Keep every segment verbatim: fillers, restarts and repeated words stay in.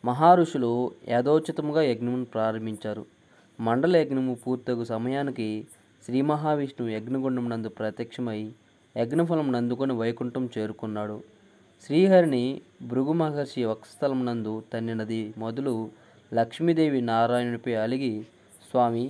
మహర్షులు యథోచితముగా యజ్ఞమును ప్రారంభించారు. మండల యజ్ఞము పూర్తగు సమయానికి శ్రీ మహావిష్ణువు యజ్ఞగుండమునందు ప్రత్యక్షమై యజ్ఞఫలమును అందుకొని వైకుంఠం చేరుకున్నాడు. శ్రీహరిని భృగు మహర్షి వక్షస్థలమునందు తన్నినది మొదలు లక్ష్మీదేవి నారాయణునిపై అలిగి, స్వామి,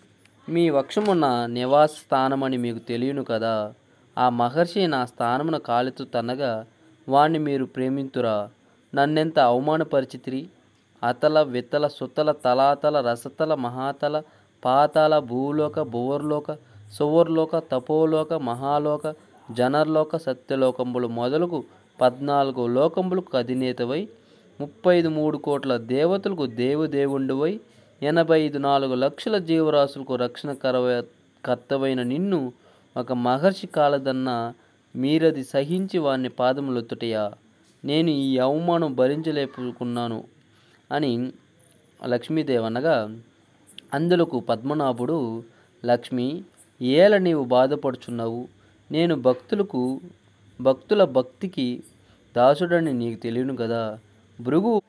మీ వక్షము నా నివాస స్థానమని మీకు తెలియను కదా. ఆ మహర్షి నా స్థానమున కాలితో తన్నగా వాణ్ణి మీరు ప్రేమింతురా? నన్నెంత అవమానపరిచితిరి. అతల వితల సుతల తలాతల రసతల మహాతల పాతాల భూలోక భువర్లోక సువర్లోక తపోలోక మహాలోక జనర్లోక సత్యలోకంబులు మొదలుగు పద్నాలుగు లోకంబులకు అధినేతవై ముప్పై ఐదు మూడు కోట్ల దేవతలకు దేవుదేవుండువై ఎనభై ఐదు నాలుగు లక్షల జీవరాశులకు రక్షణ కరవ కర్తవైన నిన్ను ఒక మహర్షి కాలదన్న మీరది సహించి వారిని పాదములొత్తుటయా? నేను ఈ అవమానం భరించలేకున్నాను అని లక్ష్మీదేవి అనగా, అందులకు పద్మనాభుడు, లక్ష్మి, ఏల నీవు బాధపడుచున్నావు? నేను భక్తులకు భక్తుల భక్తికి దాసుడని నీకు తెలియను కదా. భృగువు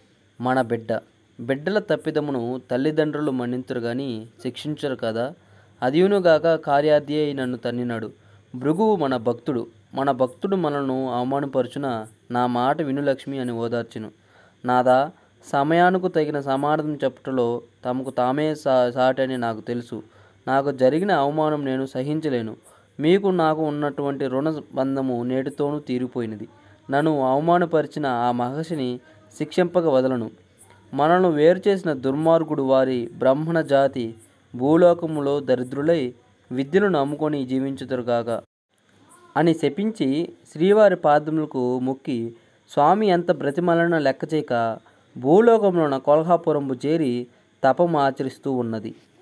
మన బిడ్డ. బిడ్డల తప్పిదమును తల్లిదండ్రులు మన్నింతురు గాని శిక్షించరు కదా. అదియునుగాక కార్యార్థి అయి నన్ను తన్నినాడు. భృగువు మన భక్తుడు. మన భక్తుడు మనను అవమానపరచున నా మాట విను లక్ష్మి అని ఓదార్చెను. నాదా, సమయానికి తగిన సమాధానం చెప్పుటలో తమకు తామే సా సాటి అని నాకు తెలుసు. నాకు జరిగిన అవమానం నేను సహించలేను. మీకు నాకు ఉన్నటువంటి రుణ బంధము నేటితోనూ తీరిపోయినది. నన్ను అవమానపరిచిన ఆ మహర్షిని శిక్షింపక వదలను. మనను వేరు చేసిన దుర్మార్గుడు వారి బ్రాహ్మణ జాతి భూలోకములో దరిద్రులై విద్యను నమ్ముకొని జీవించుదురుగాక అని శపించి శ్రీవారి పాదములకు మొక్కి స్వామి ఎంత బ్రతిమలన లెక్కచేయక భూలోకంలోన కొల్హాపురంబు చేరి తపము ఆచరిస్తూ ఉన్నది.